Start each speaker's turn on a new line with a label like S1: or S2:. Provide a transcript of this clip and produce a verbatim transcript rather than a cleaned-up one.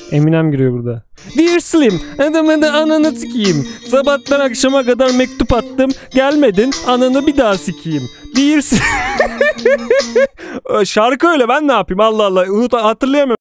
S1: Eminem giriyor burada. Dear Slim, adamı da ananı sikeyim. Sabahtan akşama kadar mektup attım. Gelmedin, ananı bir daha sikeyim. Dear Slim. Şarkı öyle, ben ne yapayım, Allah Allah. Unut, hatırlayamıyorum.